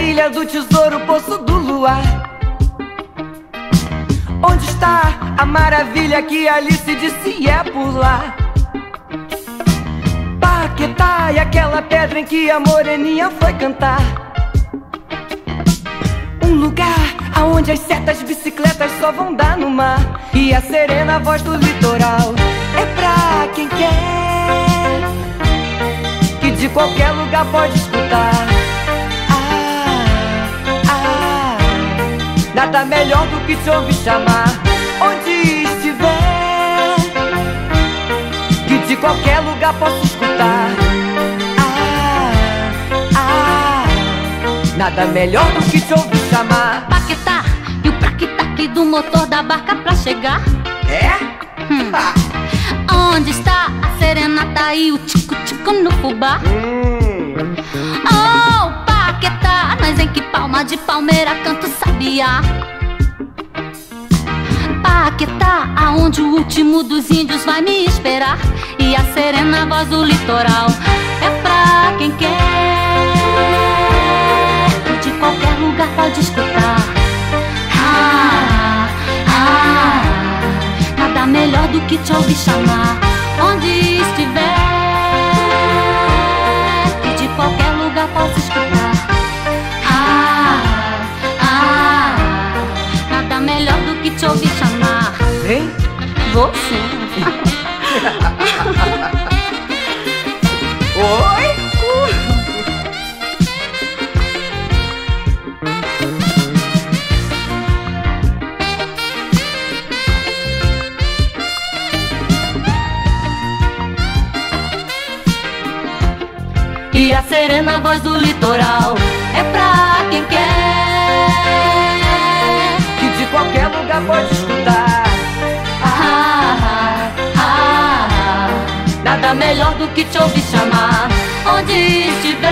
ilha do tesouro, poço do luar. Onde está a maravilha que Alice disse é por lá? Paquetá e aquela pedra em que a moreninha foi cantar. Um lugar aonde as setas bicicletas só vão dar no mar. E a serena voz do litoral é pra quem quer, que de qualquer lugar pode escutar. Nada melhor do que te ouvir chamar. Onde estiver, que de qualquer lugar posso escutar. Nada melhor do que te ouvir chamar. Paquetá e o praque-taque do motor da barca pra chegar. É? Onde está a serenata e o tico-tico no fubá? Oh, Paquetá, mas em que palma de palmeira canto sabiá? Paquetá, aonde o último dos índios vai me esperar. E a serena voz do litoral é pra quem quer, de qualquer lugar pode escutar. Nada melhor do que te ouvir chamar. Onde estiver, e de qualquer lugar posso escutar. Nada melhor do que te ouvir chamar. Vem? Vou sim. Oi? E a serena voz do litoral é pra quem quer, Que de qualquer lugar pode escutar. nada melhor do que te ouvir chamar. Onde estiver,